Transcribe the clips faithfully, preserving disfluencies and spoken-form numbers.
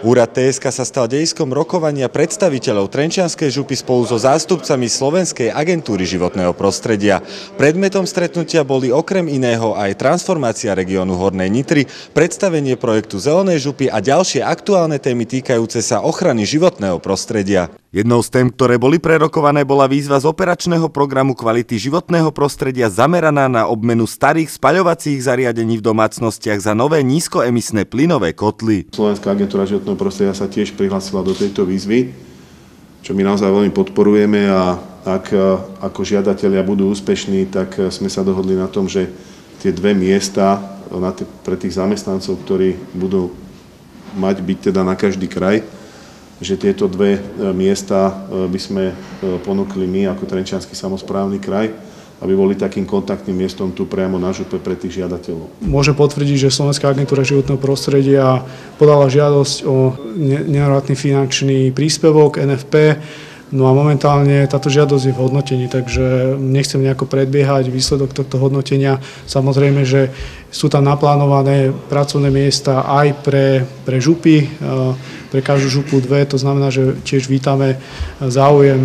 Úrad té es ká sa stal dejiskom rokovania predstaviteľov Trenčianskej župy spolu so zástupcami Slovenskej agentúry životného prostredia. Predmetom stretnutia boli okrem iného aj transformácia regiónu Hornej Nitry, predstavenie projektu Zelenej župy a ďalšie aktuálne témy týkajúce sa ochrany životného prostredia. Jednou z tém, ktoré boli prerokované, bola výzva z operačného programu kvality životného prostredia zameraná na obmenu starých spaľovacích zariadení v domácnostiach za nové nízkoemisné plynové kotly. Slovenská agentúra životného prostredia sa tiež prihlásila do tejto výzvy, čo my naozaj veľmi podporujeme, a ak ako žiadatelia budú úspešní, tak sme sa dohodli na tom, že tie dve miesta pre tých zamestnancov, ktorí budú mať byť teda na každý kraj, že tieto dve miesta by sme ponúkli my ako Trenčiansky samosprávny kraj, aby boli takým kontaktným miestom tu priamo na župe pre tých žiadateľov. Môžem potvrdiť, že Slovenská agentúra životného prostredia podala žiadosť o nenávratný finančný príspevok en ef pé, no a momentálne táto žiadosť je v hodnotení, takže nechcem nejako predbiehať výsledok tohto hodnotenia. Samozrejme, že sú tam naplánované pracovné miesta aj pre, pre župy, pre každú župu dve, to znamená, že tiež vítame záujem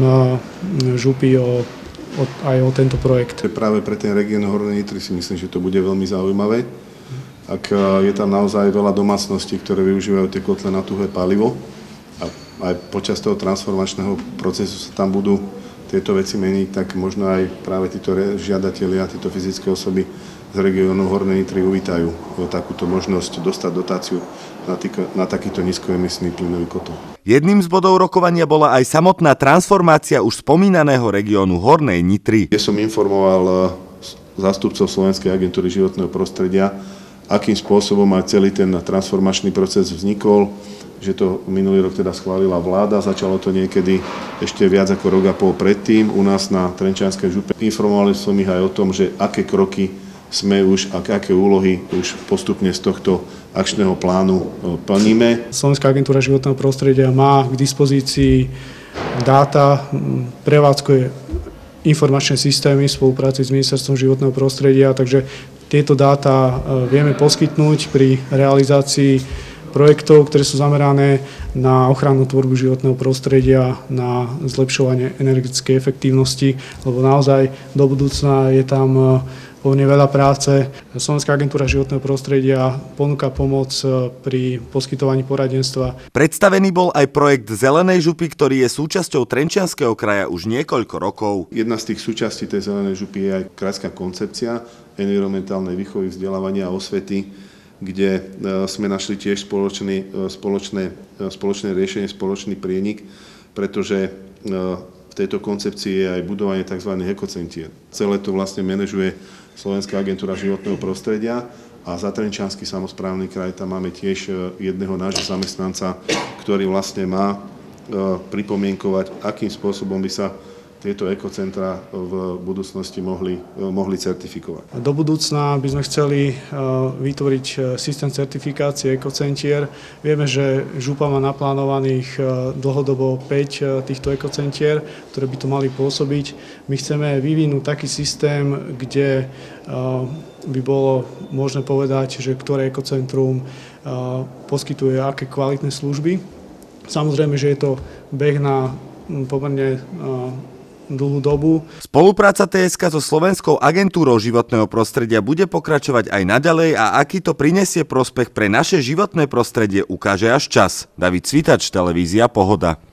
župy o, o, aj o tento projekt. Práve pre ten región Hornej Nitry si myslím, že to bude veľmi zaujímavé. Ak je tam naozaj veľa domácností, ktoré využívajú tie kotle na tuhé palivo, a aj počas toho transformačného procesu sa tam budú tieto veci meniť, tak možno aj práve títo žiadatelia, títo fyzické osoby z regiónu Hornej Nitry uvítajú takúto možnosť dostať dotáciu na, týko, na takýto nízkoemisný plynový kotol. Jedným z bodov rokovania bola aj samotná transformácia už spomínaného regiónu Hornej Nitry. Ja som informoval zástupcov Slovenskej agentúry životného prostredia, akým spôsobom aj celý ten transformačný proces vznikol, že to minulý rok teda schválila vláda, začalo to niekedy ešte viac ako rok a pol predtým u nás na Trenčianskej župe. Informovali som ich aj o tom, že aké kroky sme už a aké úlohy už postupne z tohto akčného plánu plníme. Slovenská agentúra životného prostredia má k dispozícii dáta, prevádzkuje informačné systémy v spolupráci s Ministerstvom životného prostredia, takže tieto dáta vieme poskytnúť pri realizácii projektov, ktoré sú zamerané na ochranu tvorbu životného prostredia, na zlepšovanie energetickej efektívnosti, lebo naozaj do budúcna je tam pomerne veľa práce. Slovenská agentúra životného prostredia ponúka pomoc pri poskytovaní poradenstva. Predstavený bol aj projekt Zelenej župy, ktorý je súčasťou Trenčianskeho kraja už niekoľko rokov. Jedna z tých súčastí tej Zelenej župy je aj krajská koncepcia environmentálnej výchovy, vzdelávania a osvety, kde sme našli tiež spoločný, spoločné, spoločné riešenie, spoločný prienik, pretože v tejto koncepcii je aj budovanie tzv. Ekocentier. Celé to vlastne manažuje Slovenská agentúra životného prostredia a za Trenčiansky samosprávny kraj tam máme tiež jedného nášho zamestnanca, ktorý vlastne má pripomienkovať, akým spôsobom by sa tieto ekocentra v budúcnosti mohli, mohli certifikovať. Do budúcna by sme chceli vytvoriť systém certifikácie ekocentier. Vieme, že župa má naplánovaných dlhodobo päť týchto ekocentier, ktoré by to mali pôsobiť. My chceme vyvinúť taký systém, kde by bolo možné povedať, že ktoré ekocentrum poskytuje aké kvalitné služby. Samozrejme, že je to beh na pomerne dlhú dobu. Spolupráca té es ká so Slovenskou agentúrou životného prostredia bude pokračovať aj naďalej a aký to prinesie prospech pre naše životné prostredie, ukáže až čas. David Cvitač, televízia Pohoda.